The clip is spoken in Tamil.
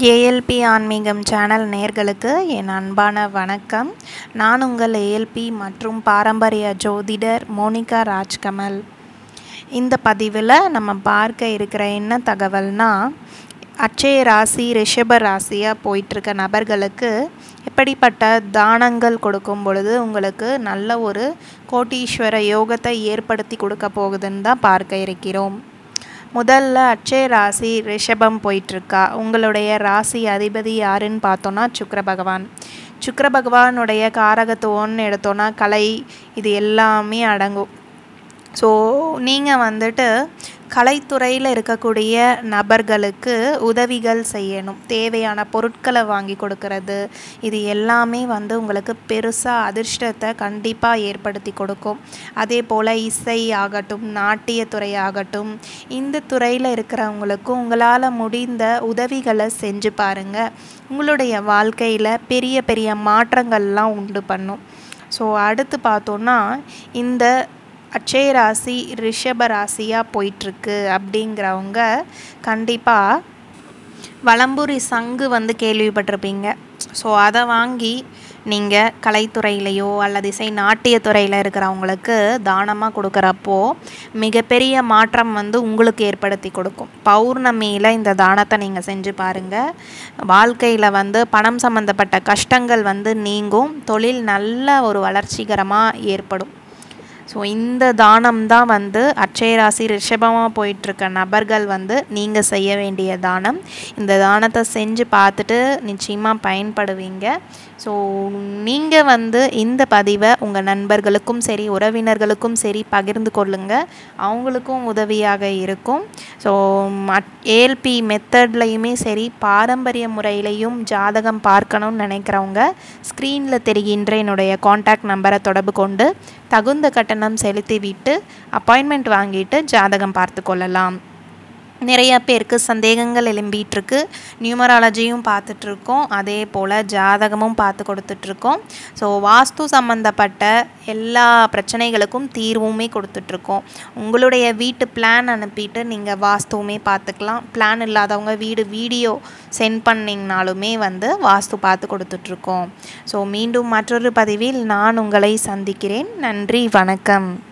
ஏஎல்பி ஆன்மீகம் சேனல் நேயர்களுக்கு என் அன்பான வணக்கம். நான் உங்கள் ஏஎல்பி மற்றும் பாரம்பரிய ஜோதிடர் மோனிகா ராஜ்கமல். இந்த பதிவில் நம்ம பார்க்க இருக்கிற என்ன தகவல்னா, அட்சய ராசி ரிஷப ராசியாக போயிட்டுருக்க நபர்களுக்கு எப்படிப்பட்ட தானங்கள் கொடுக்கும் பொழுது உங்களுக்கு நல்ல ஒரு கோட்டீஸ்வர யோகத்தை ஏற்படுத்தி கொடுக்க போகுதுன்னு தான் பார்க்க இருக்கிறோம். முதல்ல அட்சய ராசி ரிஷபம் போயிட்டுருக்கா. உங்களுடைய ராசி அதிபதி யாருன்னு பார்த்தோன்னா சுக்கிர பகவான். சுக்கிர பகவானுடைய காரகத்துவம்னு எடுத்தோன்னா கலை, இது எல்லாமே அடங்கும். ஸோ நீங்கள் கலைத்துறையில் இருக்கக்கூடிய நபர்களுக்கு உதவிகள் செய்யணும். தேவையான பொருட்களை வாங்கி கொடுக்கறது, இது எல்லாமே உங்களுக்கு பெருசாக அதிர்ஷ்டத்தை கண்டிப்பாக ஏற்படுத்தி கொடுக்கும். அதே போல் இசை ஆகட்டும், நாட்டியத்துறை ஆகட்டும், இந்த துறையில் இருக்கிறவங்களுக்கும் உங்களால் முடிந்த உதவிகளை செஞ்சு பாருங்கள். உங்களுடைய வாழ்க்கையில் பெரிய பெரிய மாற்றங்கள்லாம் உண்டு பண்ணும். ஸோ அடுத்து பார்த்தோன்னா, இந்த அட்சய ராசி ரிஷப ராசியாக போயிட்டுருக்கு அப்படிங்கிறவங்க கண்டிப்பாக வலம்புரி சங்கு கேள்விப்பட்டிருப்பீங்க. ஸோ அதை வாங்கி நீங்கள் கலைத்துறையிலையோ அல்லது இசை நாட்டியத்துறையில் இருக்கிறவங்களுக்கு தானமாக கொடுக்குறப்போ மிகப்பெரிய மாற்றம் உங்களுக்கு ஏற்படுத்தி கொடுக்கும். பௌர்ணமியில் இந்த தானத்தை நீங்கள் செஞ்சு பாருங்கள். வாழ்க்கையில் பணம் சம்மந்தப்பட்ட கஷ்டங்கள் நீங்கும். தொழில் நல்ல ஒரு வளர்ச்சிகரமாக ஏற்படும். ஸோ இந்த தானம் தான் அட்சய ராசி ரிஷபமாக போயிட்டுருக்க நபர்கள் நீங்கள் செய்ய வேண்டிய தானம். இந்த தானத்தை செஞ்சு பார்த்துட்டு நிச்சயமாக பயன்படுவீங்க. ஸோ நீங்கள் இந்த பதிவை உங்கள் நண்பர்களுக்கும் சரி, உறவினர்களுக்கும் சரி பகிர்ந்து கொள்ளுங்கள். அவங்களுக்கும் உதவியாக இருக்கும். ஸோ ஏஎல்பி மெத்தட்லையுமே சரி, பாரம்பரிய முறையிலையும் ஜாதகம் பார்க்கணும்னு நினைக்கிறவங்க ஸ்க்ரீனில் தெரிகின்ற என்னுடைய காண்டாக்ட் நம்பரை தொடர்பு கொண்டு தகுந்த கட்டணம் செலுத்திவிட்டு அப்பாயின்மெண்ட் வாங்கிட்டு ஜாதகம் பார்த்து கொள்ளலாம். நிறைய பேருக்கு சந்தேகங்கள் எழும்பிகிட்ருக்கு. நியூமராலஜியும் பார்த்துட்ருக்கோம், அதே போல் ஜாதகமும் பார்த்து கொடுத்துட்ருக்கோம். ஸோ வாஸ்து சம்மந்தப்பட்ட எல்லா பிரச்சனைகளுக்கும் தீர்வுமே கொடுத்துட்ருக்கோம். உங்களுடைய வீட்டு பிளான் அனுப்பிட்டு நீங்கள் வாஸ்துவுமே பார்த்துக்கலாம். பிளான் இல்லாதவங்க வீடியோ சென்ட் பண்ணிங்கனாலுமே வாஸ்து பார்த்து கொடுத்துட்ருக்கோம். ஸோ மீண்டும் மற்றொரு பதிவில் நான் உங்களை சந்திக்கிறேன். நன்றி, வணக்கம்.